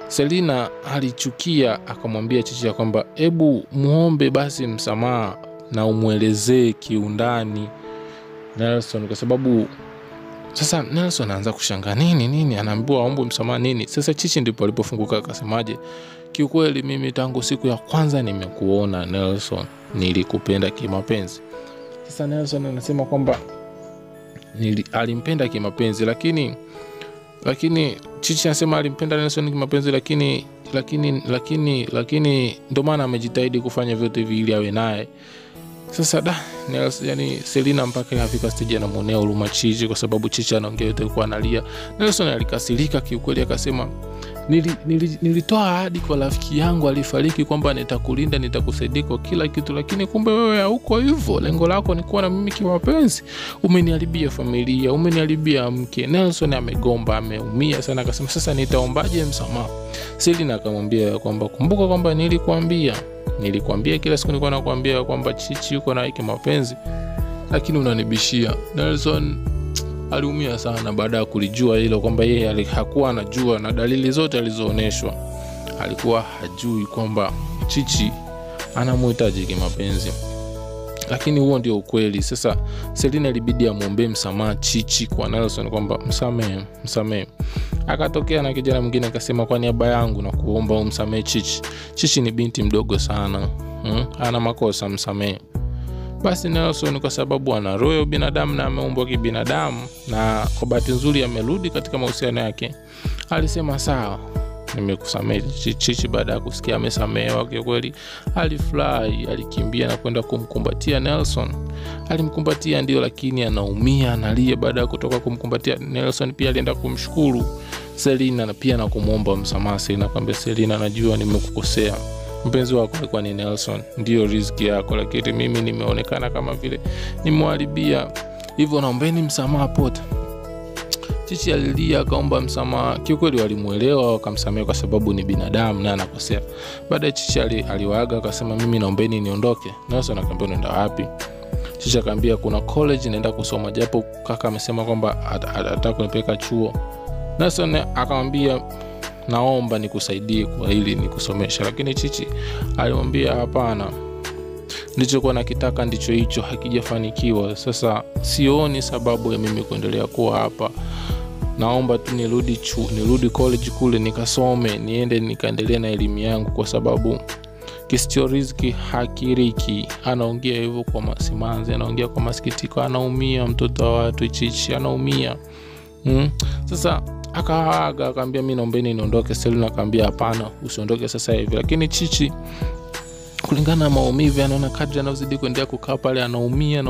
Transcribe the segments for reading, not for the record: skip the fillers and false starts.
Selina alichukia, akamwambia Chichi ya kwamba hebu muombe basi msamaha na umuelezee kiundani Nelson, kwa sababu sasa Nelson anaanza kushangaa nini anaambiwa aombe msamaha nini. Sasa Chichi ndipo alipofunguka akasemaje, kiukweli mimi tangu siku ya kwanza nimekuona Nelson nilikupenda kimapenzi. Sasa Nelson anasema kwamba alimpenda kimapenzi, lakini Chichi anasema alimpenda Nelson kimapenzi, lakini ndio maana amejitahidi kufanya vyote hivi ili awe naye. Sasa Nelson, yani Selina mpaka afika stage anamuonea huruma Chichi kwa sababu Chichi anaongea yote kwa analia. Nelson alikasirika kiukweli, akasema nilitoa ahadi kwa rafiki yangu alifariki kwamba nitakulinda, nitakusaidia kwa kila kitu, lakini kumbe wewe hauko hivyo. Lengo lako ni kuwa na mimi kimapenzi. Umeniharibia familia, umeniharibia mke. Nelson amegomba, ameumia sana, akasema sasa nitaombaje msamaha? Selina akamwambia kwamba kumbuka kwamba nilikwambia kila siku nilikuwa nakwambia kwamba Chichi yuko na hiki mapenzi, lakini unanibishia. Nelson aliumia sana baada ya kulijua hilo, kwamba yeye hakuwa anajua, na dalili zote alizoonyeshwa alikuwa hajui kwamba Chichi anamhitaji kimapenzi, lakini huo ndio ukweli. Sasa Selina ilibidi amwombe msamaha Chichi kwa Nelson kwamba msamehe. Akatokea na kijana mwingine akasema kwa niaba yangu na kuomba umsamehe Chichi. Chichi ni binti mdogo sana, ana makosa, msamehe. Basi Nelson kwa sababu ana roho ya binadamu na ameumbwa kibinadamu, na kwa bahati nzuri amerudi katika mahusiano yake, alisema sawa, nimekusamehe Chichi. Baada ya kusikia amesamehewa, kwa kweli alifurahi, alikimbia na kwenda kumkumbatia Nelson. Alimkumbatia ndio, lakini anaumia, analia. Baada ya kutoka kumkumbatia Nelson, pia alienda kumshukuru Selina na pia na kumuomba msamaha Selina, kwamba Selina, najua nimekukosea, mpenzi wako alikuwa ni Nelson, ndio riziki yako, lakini mimi nimeonekana kama vile nimemharibia, hivyo naombeni msamaha pote. Chichi alilia, akaomba msamaha. Kiukweli walimuelewa, wakamsamehe kwa sababu ni binadamu na anakosea. Baada Chichi aliwaaga, akasema mimi naombeni niondoke. Nelson akamwambia unaenda wapi? Chichi akamwambia kuna college naenda kusoma, japo kaka amesema kwamba atataka kunipeleka chuo. Nelson akamwambia naomba nikusaidie kwa hili nikusomesha, lakini Chichi alimwambia hapana, nilichokuwa nakitaka ndicho hicho, hakijafanikiwa. Sasa sioni sababu ya mimi kuendelea kuwa hapa, naomba tu nirudi college kule nikasome, niende nikaendelea na elimu yangu, kwa sababu kisicho riziki hakiriki. Anaongea hivyo kwa masimanzi, anaongea kwa masikitiko, anaumia mtoto wa watu. Chichi anaumia. Sasa akaaga, akamwambia mimi naombeni niondoke. Selina akamwambia hapana, usiondoke sasa hivi. Lakini Chichi kulingana na maumivu, anaona kadri anazidi kuendelea kukaa pale anaumia,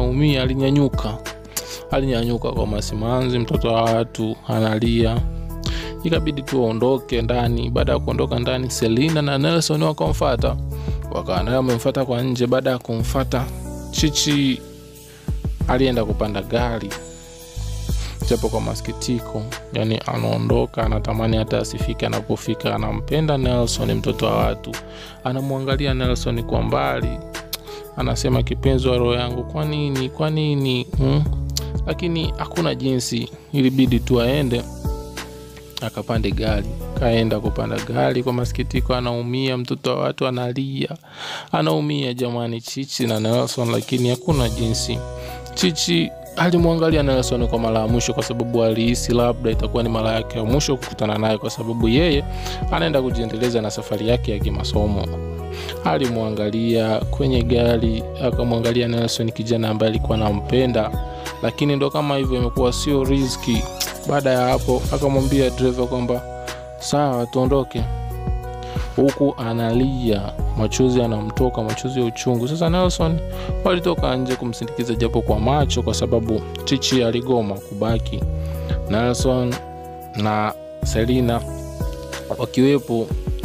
alinyanyuka kwa masimanzi, mtoto wa watu analia. Ikabidi tu aondoke ndani. Baada ya kuondoka ndani, Selina na Nelson wakamfuata, wakawa wamemfuata kwa nje. Baada ya kumfuata, Chichi alienda kupanda gari, japo kwa masikitiko, yani anaondoka, anatamani hata asifike. Anapofika anampenda Nelson, mtoto wa watu, anamwangalia Nelson kwa mbali, anasema kipenzi wa roho yangu, kwa nini? Lakini hakuna jinsi, ilibidi tu aende akapande gari. Kaenda kupanda gari kwa masikitiko, anaumia, mtoto wa watu analia, anaumia jamani, Chichi na Nelson, lakini hakuna jinsi. Chichi alimwangalia Nelson kwa mara ya mwisho, kwa sababu alihisi labda itakuwa ni mara yake ya mwisho kukutana naye, kwa sababu yeye anaenda kujiendeleza na safari yake ya kimasomo. Alimwangalia kwenye gari, akamwangalia Nelson, kijana ambaye alikuwa anampenda, lakini ndo kama hivyo imekuwa sio riziki. Baada ya hapo akamwambia driver kwamba sawa tuondoke, huku analia, machozi anamtoka, machozi ya uchungu. Sasa Nelson walitoka nje kumsindikiza japo kwa macho, kwa sababu Chichi aligoma kubaki. Nelson na Selina wakiwepo,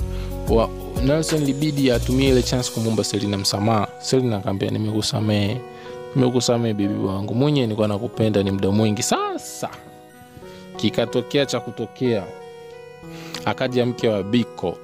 Nelson libidi atumie ile chance kumwomba Selina msamaha. Selina akamwambia nimekusamehe bibi wangu, mwenyewe nilikuwa nakupenda ni muda mwingi. Sasa kikatokea cha kutokea, akaja mke wa Biko,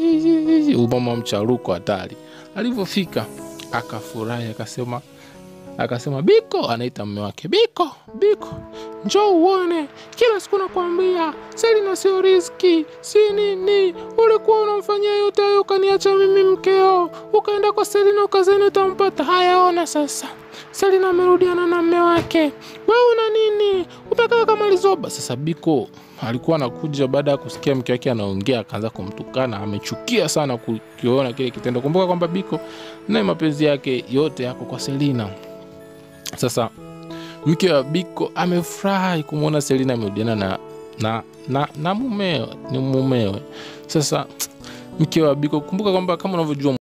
mama mcharuko hatari. Alipofika akafurahi, akasema Akasema, Biko, anaita mume wake, Biko, njoo uone, kila siku nakwambia Selina sio riziki, si nini, ulikuwa unamfanyia yote hayo ukaniacha mimi mkeo, ukaenda kwa Selina ukazani utampata. Haya, ona sasa, Selina amerudiana na mume wake, wewe una nini? Umekaa kama lizoba. Sasa Biko alikuwa anakuja baada ya kusikia mke wake anaongea, akaanza kumtukana. Amechukia sana kukiona kile kitendo. Kumbuka kwamba Biko naye mapenzi yake yote yako kwa Selina. Sasa mke wa Biko amefurahi kumuona Selina amerudiana na mumewe. Sasa mke wa Biko, kumbuka kwamba kama unavyojua